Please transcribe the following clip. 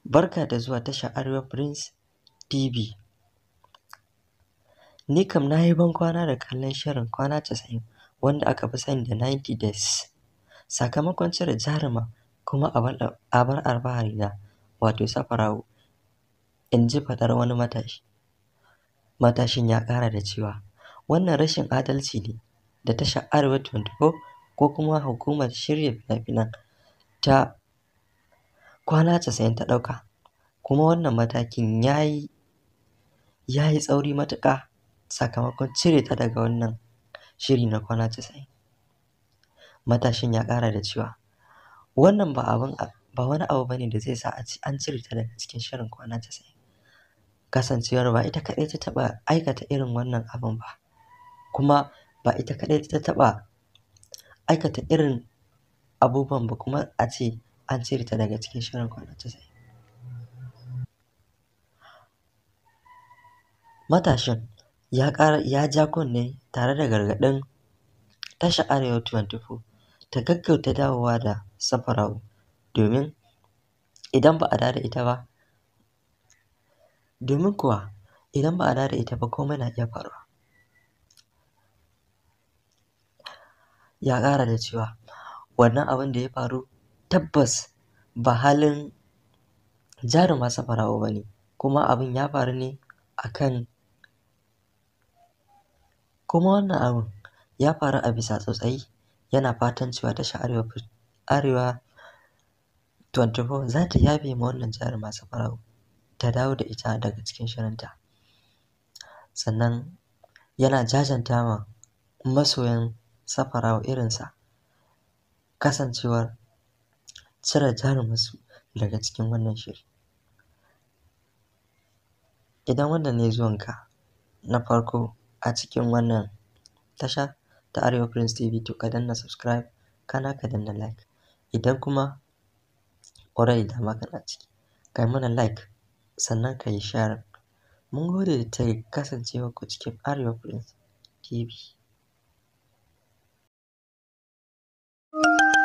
Barka da zuwa tashar Arewa Prince TV. Ni kam na yi ban kwana da kallon shirin kwana 90 wanda aka fi sani da 90 days. Sakamakon cire jaruma kuma abar alfahari na wato SAFARAU, in ji faɗar wani matashi. Matashin ya ƙara da cewa wannan rashin adalci ne da tashar Arewa 24 ko kuma hukumar shirya fina-finan ta kwana 90 ta ɗauka. Kuma wannan matakin ya yi tsauri matuƙa sakamakon cire ta daga wannan shiri na kwana 90. Matashin ya ƙara da cewa wannan ba wani abu bane da zai sa a ci an cire ta daga cikin shirin kwana 90. Kasancewar ba ita kaɗai ta taɓa aikata irin wannan abun ba, kuma ba ita kaɗai ta taɓa aikata irin abubuwan ba kuma a ce an cire ta daga cikin shirin kwana 90. Matashin ya ja kunne tare da gargaɗin tashar Arewa 24 ta gaggauta dawowa da SAFARAU domin idan ba a dawo da ita ba, komai na iya faruwa. Ya ƙara da cewa wannan abin da ya faru tabbas ba halin jaruma SAFARAU ba ne, kuma abin ya faru ne a bisa tsautsayi. Yana fatan cewa tashar Arewa 24 za ta yafe ma wannan jaruma SAFARAU ta dawo da ita daga cikin shirinta. Sannan yana jajanta ma masoyan SAFARAU irinsa kasancewar cire jarumarsu daga cikin wannan shiri. Idan wannan ne zuwanka na farko a cikin wannan tasha ta Arewa Prince TV, to ka danna subscribe kana ka danna like. Idan kuma already dama kana ciki, kai mana like sannan ka yi share. Mun gode da kasancewarku cikin Arewa Prince TV.